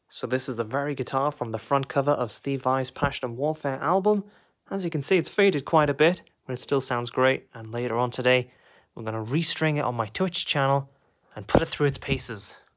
So this is the very guitar from the front cover of Steve Vai's Passion and Warfare album. As you can see, it's faded quite a bit, but it still sounds great. And later on today, we're going to restring it on my Twitch channel and put it through its paces.